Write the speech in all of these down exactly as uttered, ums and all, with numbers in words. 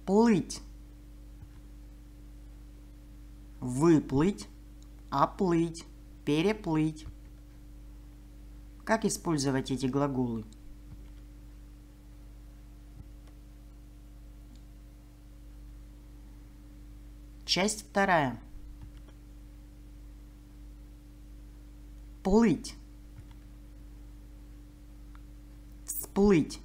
Плыть. Выплыть, оплыть, переплыть. Как использовать эти глаголы? Часть вторая. Плыть. Всплыть.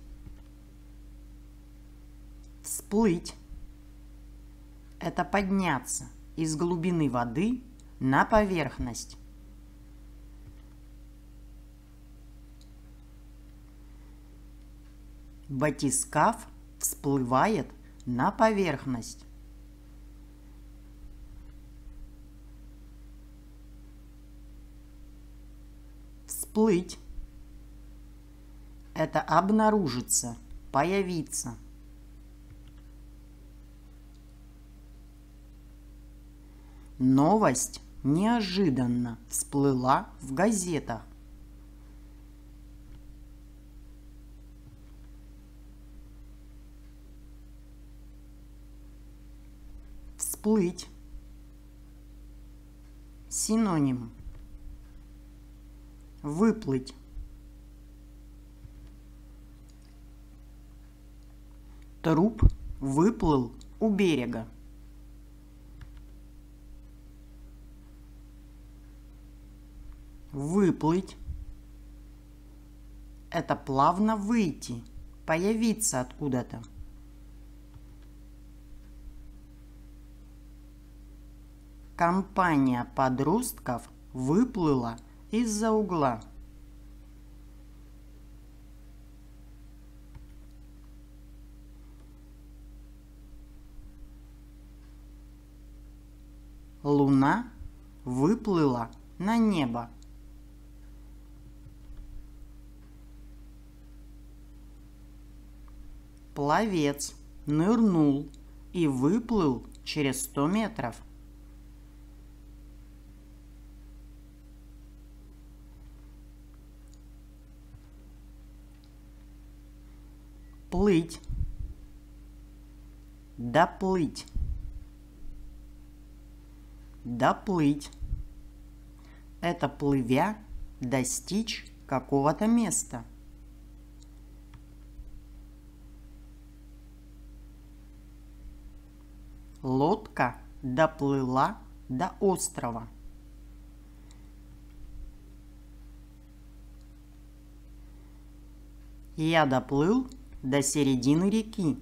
Всплыть – это подняться из глубины воды на поверхность. Батискаф всплывает на поверхность. Всплыть – это обнаружиться, появиться. Новость неожиданно всплыла в газетах. Всплыть. Синоним. Выплыть. Труп выплыл у берега. Выплыть – это плавно выйти, появиться откуда-то. Компания подростков выплыла из-за угла. Луна выплыла на небо. Пловец нырнул и выплыл через сто метров. Плыть. Доплыть. Доплыть. Это плывя достичь какого-то места. Лодка доплыла до острова. Я доплыл до середины реки.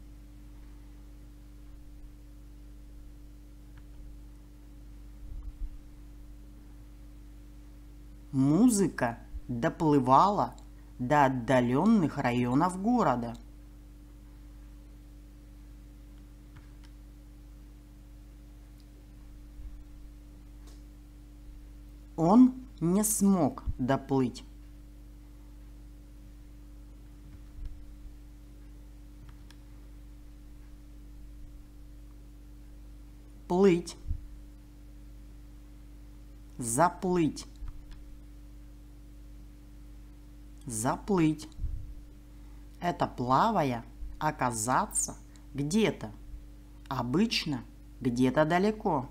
Музыка доплывала до отдаленных районов города. Он не смог доплыть. Плыть. Заплыть. Заплыть. Это плавая оказаться где-то. Обычно где-то далеко.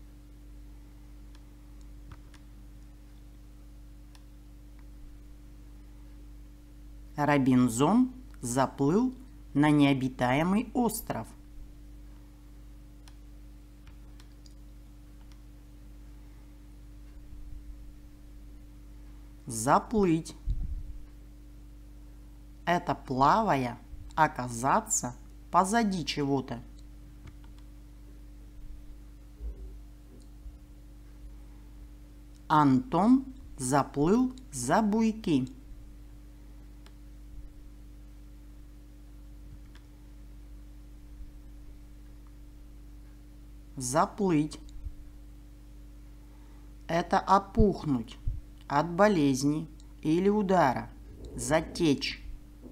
Робинзон заплыл на необитаемый остров. Заплыть. Это плавая оказаться позади чего-то. Антон заплыл за буйки. Заплыть. Это опухнуть от болезни или удара. Затечь.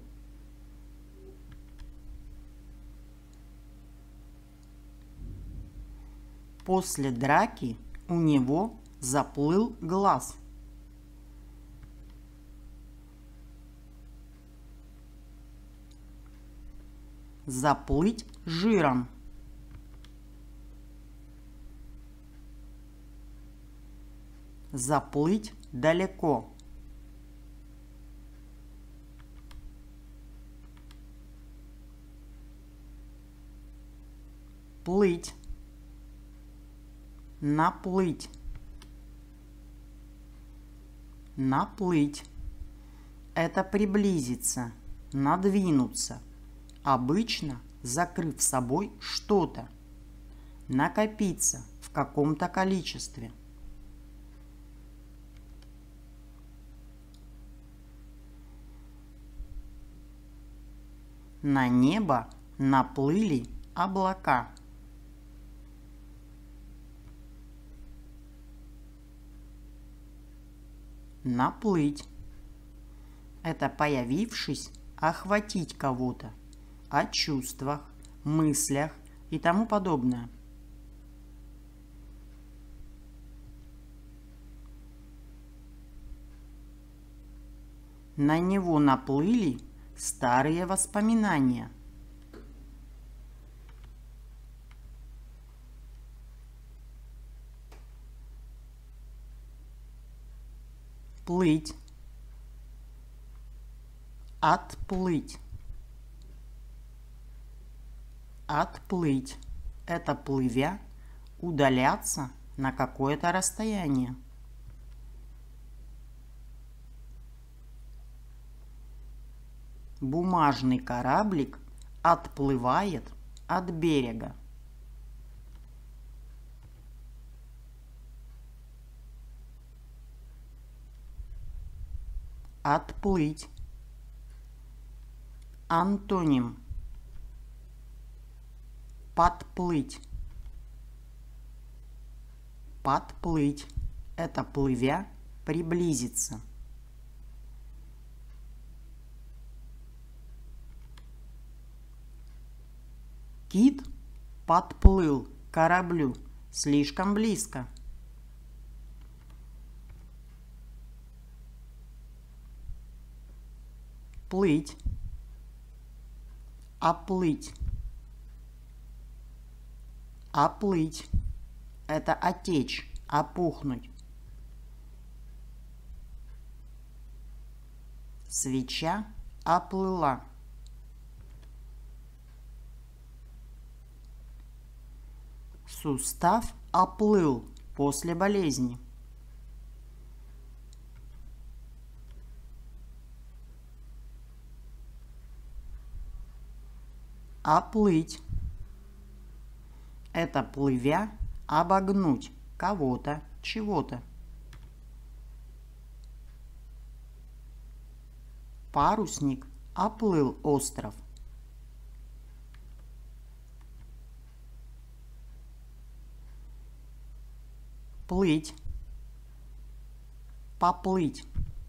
После драки у него заплыл глаз. Заплыть жиром. Заплыть далеко. Плыть. Наплыть. Наплыть. Это приблизиться, надвинуться. Обычно закрыв собой что-то. Накопиться в каком-то количестве. На небо наплыли облака. Наплыть. Это, появившись, охватить кого-то. О чувствах, мыслях и тому подобное. На него наплыли старые воспоминания. Плыть. Отплыть. Отплыть. Это, плывя, удаляться на какое-то расстояние. Бумажный кораблик отплывает от берега. Отплыть. Антоним. Подплыть. Подплыть. Это, плывя, приблизиться. Кит подплыл к кораблю слишком близко. Плыть. Оплыть. Оплыть. Это отечь, опухнуть. Свеча оплыла. Сустав оплыл после болезни. Оплыть. Это, плывя, обогнуть кого-то, чего-то. Парусник оплыл остров. Плыть. Поплыть.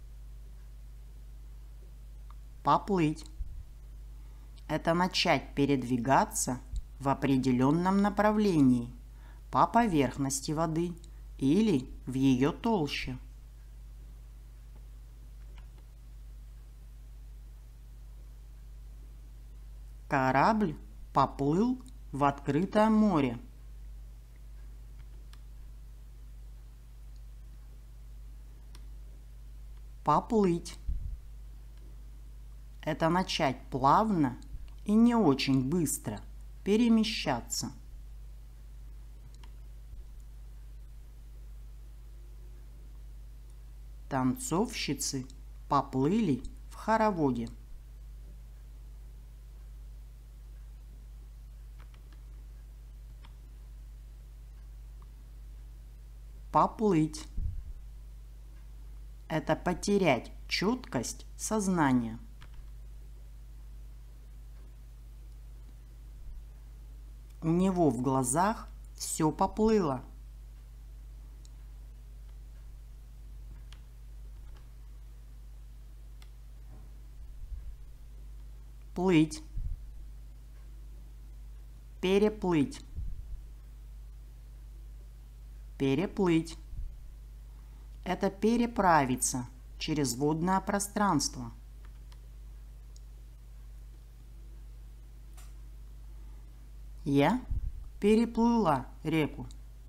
Поплыть. Это начать передвигаться в определенном направлении, по поверхности воды или в ее толще. Корабль поплыл в открытое море. Поплыть. Это начать плавно и не очень быстро перемещаться. Танцовщицы поплыли в хороводе. Поплыть. Это потерять четкость сознания. У него в глазах все поплыло. Плыть. Переплыть. Переплыть. Это переправиться через водное пространство. Я переплыла реку.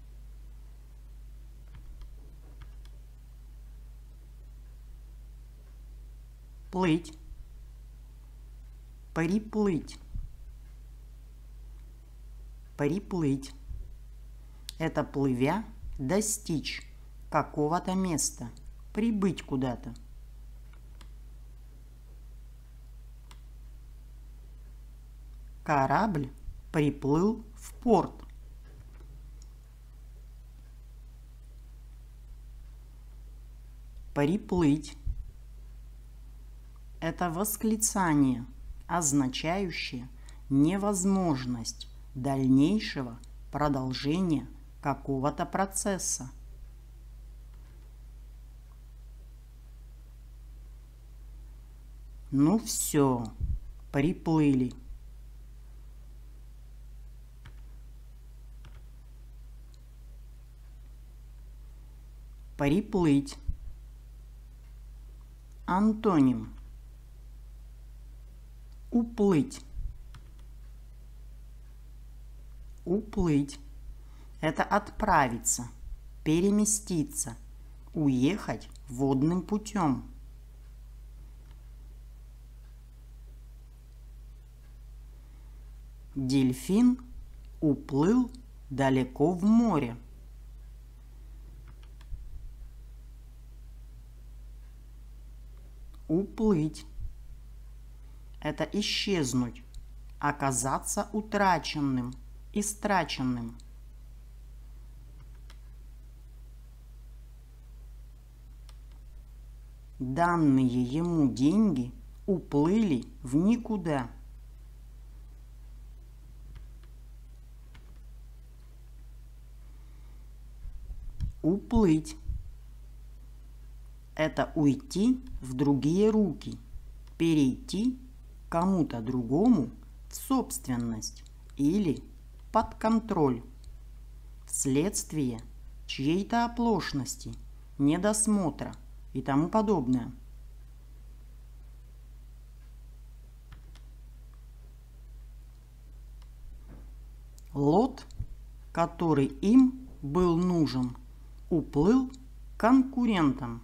Плыть. Приплыть. Приплыть. Это плывя достичь какого-то места, прибыть куда-то. Корабль приплыл в порт. Приплыть. Это восклицание, означающее невозможность дальнейшего продолжения какого-то процесса. Ну все, приплыли. Приплыть. Антоним. Уплыть. Уплыть. Это отправиться, переместиться, уехать водным путем. Дельфин уплыл далеко в море. Уплыть. Это исчезнуть, оказаться утраченным, истраченным. Данные ему деньги уплыли в никуда. Уплыть. Это уйти в другие руки, перейти кому-то другому в собственность или под контроль, вследствие чьей-то оплошности, недосмотра и тому подобное. Лот, который им был нужен, уплыл конкурентам.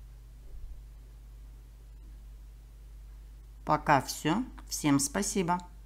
Пока все. Всем спасибо.